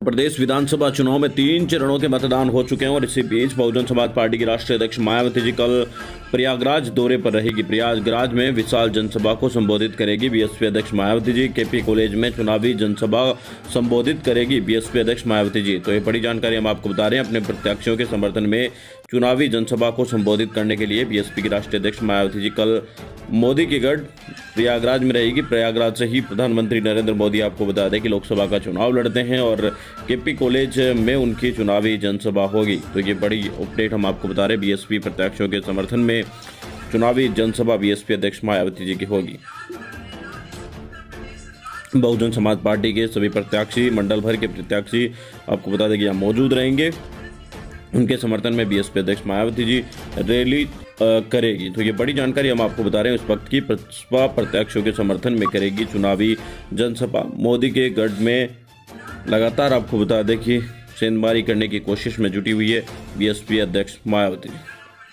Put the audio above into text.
प्रदेश विधानसभा चुनाव में 3 चरणों के मतदान हो चुके हैं और इसी बीच बहुजन समाज पार्टी की राष्ट्रीय अध्यक्ष मायावती जी कल प्रयागराज दौरे पर रहेगी। प्रयागराज में विशाल जनसभा को संबोधित करेगी बीएसपी अध्यक्ष मायावती जी। केपी कॉलेज में चुनावी जनसभा संबोधित करेगी बीएसपी अध्यक्ष मायावती जी। तो ये बड़ी जानकारी हम आपको बता रहे हैं। अपने प्रत्याशियों के समर्थन में चुनावी जनसभा को संबोधित करने के लिए बीएसपी की राष्ट्रीय अध्यक्ष मायावती जी कल मोदी की गढ़ प्रयागराज में रहेगी। प्रयागराज से ही प्रधानमंत्री नरेंद्र मोदी आपको बता दें कि लोकसभा का चुनाव लड़ते हैं और केपी कॉलेज में उनकी चुनावी जनसभा होगी। तो ये बड़ी अपडेट हम आपको बता रहे हैं। बीएसपी प्रत्याशियों के समर्थन में चुनावी जनसभा बीएसपी अध्यक्ष मायावती जी की होगी। बहुजन समाज पार्टी के सभी प्रत्याशी, मंडल भर के प्रत्याशी आपको बता दें कि यहाँ मौजूद रहेंगे। उनके समर्थन में बीएसपी अध्यक्ष मायावती जी रैली करेगी। तो ये बड़ी जानकारी हम आपको बता रहे हैं। इस वक्त की बसपा प्रत्याशियों के समर्थन में करेगी चुनावी जनसभा। मोदी के गढ़ में लगातार आपको बता दें कि सेंधमारी करने की कोशिश में जुटी हुई है बीएसपी अध्यक्ष मायावती।